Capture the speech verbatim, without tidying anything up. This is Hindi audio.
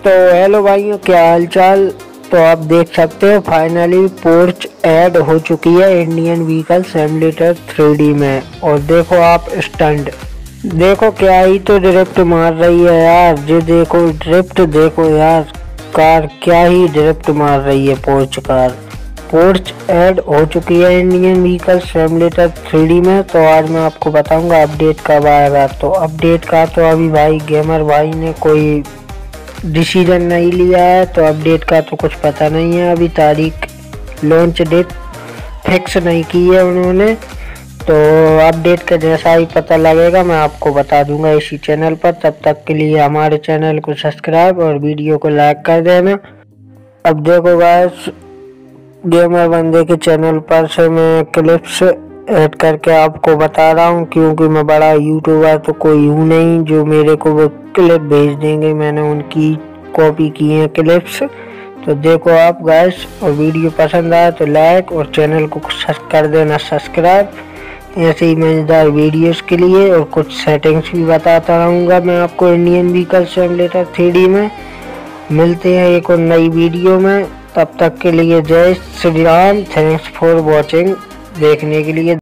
तो हेलो भाइयों, क्या हाल चाल। तो आप देख सकते हो फाइनली पोर्च ऐड हो चुकी है Indian vehicle simulator three D में। और देखो आप स्टंट देखो, क्या ही तो ड्रिफ्ट मार रही है यार। जो देखो ड्रिफ्ट देखो यार, कार क्या ही ड्रिफ्ट मार रही है पोर्च कार। पोर्च ऐड हो चुकी है Indian vehicle simulator three D में। तो आज मैं आपको बताऊंगा अपडेट कब आएगा। तो अपडेट का तो अभी भाई गेमर भाई ने कोई डिसीजन नहीं लिया है, तो अपडेट का तो कुछ पता नहीं है। अभी तारीख लॉन्च डेट फिक्स नहीं की है उन्होंने। तो अपडेट का जैसा ही पता लगेगा मैं आपको बता दूंगा इसी चैनल पर। तब तक के लिए हमारे चैनल को सब्सक्राइब और वीडियो को लाइक कर देना। अब देखो गाइस, गेमर बंदे के चैनल पर से मैं क्लिप्स ऐड करके आपको बता रहा हूँ, क्योंकि मैं बड़ा यूट्यूबर तो कोई हूँ नहीं जो मेरे को वो क्लिप भेज देंगे। मैंने उनकी कॉपी की है क्लिप्स। तो देखो आप गाइस, और वीडियो पसंद आए तो लाइक और चैनल को कर देना सब्सक्राइब ऐसे ही मज़ेदार वीडियोस के लिए। और कुछ सेटिंग्स भी बताता रहूँगा मैं आपको Indian vehicle simulator three D में। मिलते हैं एक और नई वीडियो में, तब तक के लिए जय Shri Ram. Thanks for watching, देखने के लिए।